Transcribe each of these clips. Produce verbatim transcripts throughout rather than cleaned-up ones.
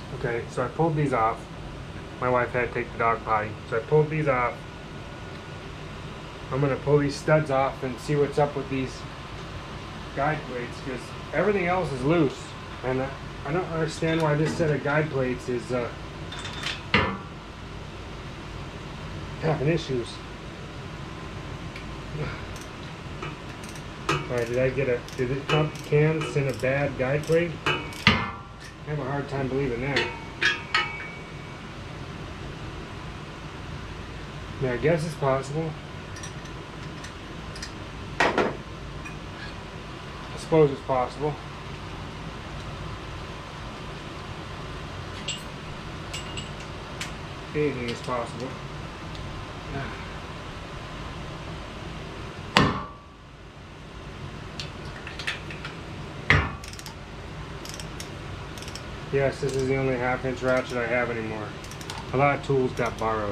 Okay, so I pulled these off. My wife had to take the dog potty, so I pulled these off. I'm gonna pull these studs off and see what's up with these guide plates, because everything else is loose, and I, I don't understand why this set of guide plates is uh, having issues. Alright, did I get a, did it come can send a bad guide plate? I have a hard time believing that. Yeah, I guess it's possible. I suppose it's possible. Anything is possible. Yes, this is the only half inch ratchet I have anymore. A lot of tools got borrowed.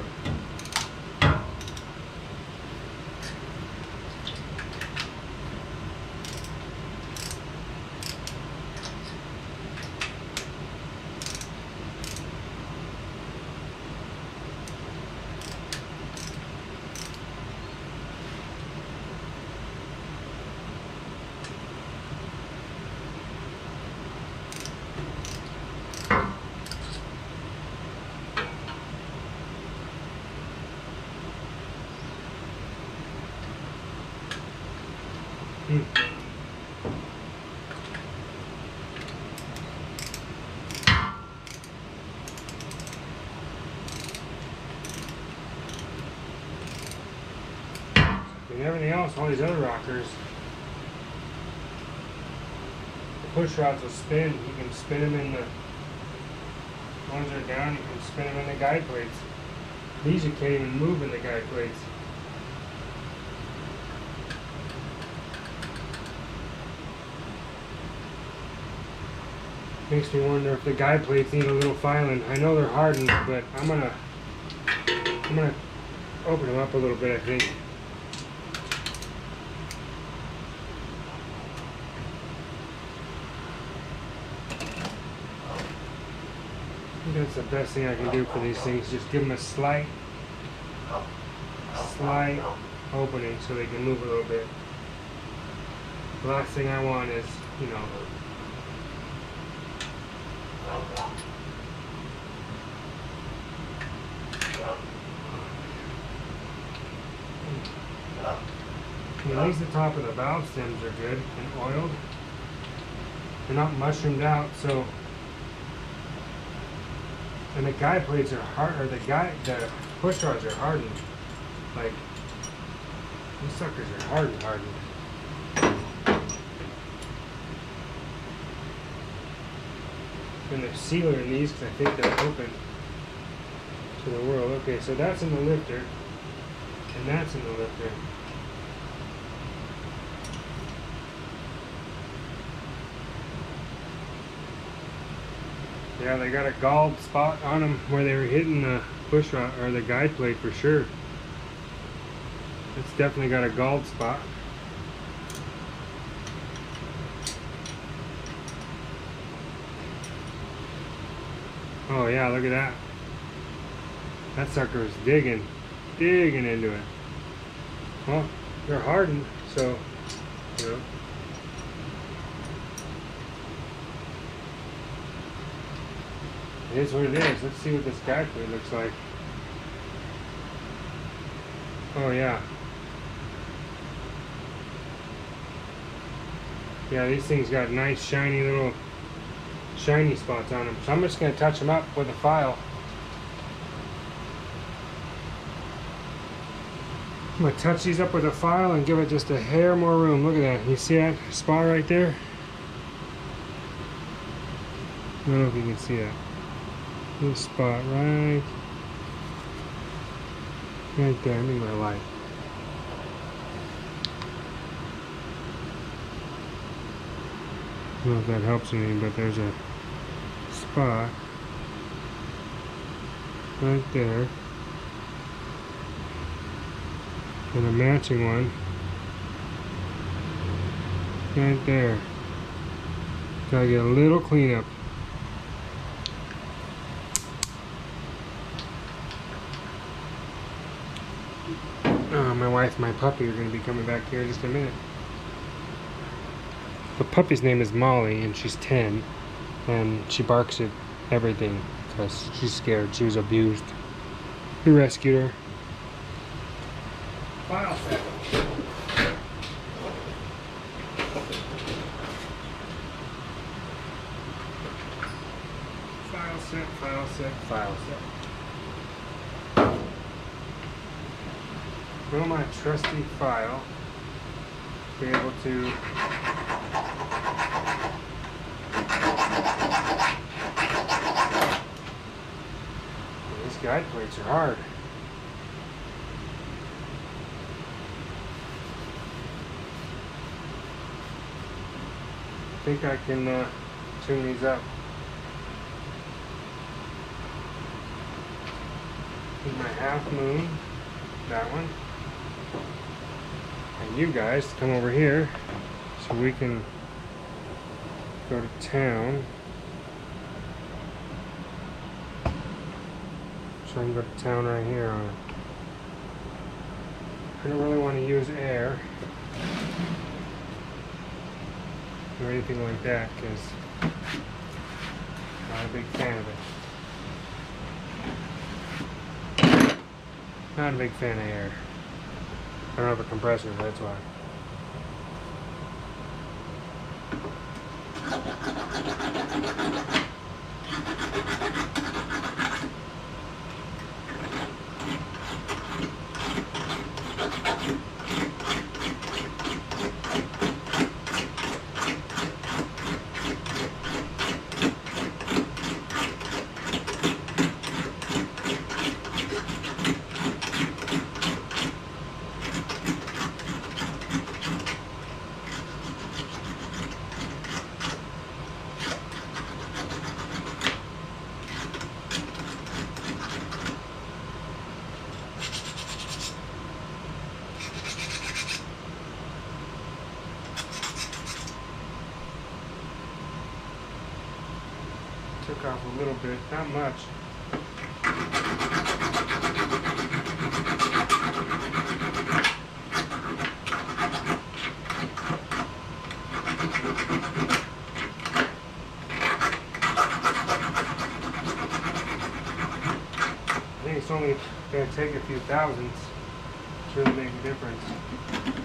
Hmm. And everything else, all these other rockers, the push rods will spin. You can spin them in the ones that are down, you can spin them in the guide plates. These you can't even move in the guide plates. Makes me wonder if the guide plates need a little filing. I know they're hardened, but I'm gonna I'm gonna open them up a little bit, I think. I think that's the best thing I can do for these things. Just give them a slight, slight opening so they can move a little bit. The last thing I want is, you know, at least the top of the valve stems are good and oiled. They're not mushroomed out, so. And the guide plates are hard, or the guide, the push rods are hardened. Like, these suckers are hardened, hardened. And the sealer in these, because I think they're open to the world. Okay, so that's in the lifter, and that's in the lifter. Yeah, they got a galled spot on them where they were hitting the push rod or the guide plate for sure. It's definitely got a galled spot. Oh yeah, look at that. That sucker is digging, digging into it. Well, they're hardened, so, you know. It is what it is. Let's see what this guide plate looks like. Oh yeah. Yeah, these things got nice shiny little shiny spots on them. So I'm just going to touch them up with a file. I'm going to touch these up with a file and give it just a hair more room. Look at that. You see that spot right there? I don't know if you can see it. This spot right, right there. I need my light. I don't know if that helps any, but there's a spot right there, and a matching one right there. Gotta get a little cleanup. my wife and my puppy are going to be coming back here in just a minute. The puppy's name is Molly, and she's ten, and she barks at everything because she's scared. She was abused. We rescued her. File set. File set, file set, file set. Will my trusty file be able to these guide plates are hard. I think I can uh, tune these up. Here's my half moon, that one. And you guys come over here so we can go to town. So I can go to town right here on it. I don't really want to use air or anything like that because I'm not a big fan of it. Not a big fan of air. I don't have a compressor, that's why. Took off a little bit, not much. I think it's only going to take a few thousandths to really make a difference.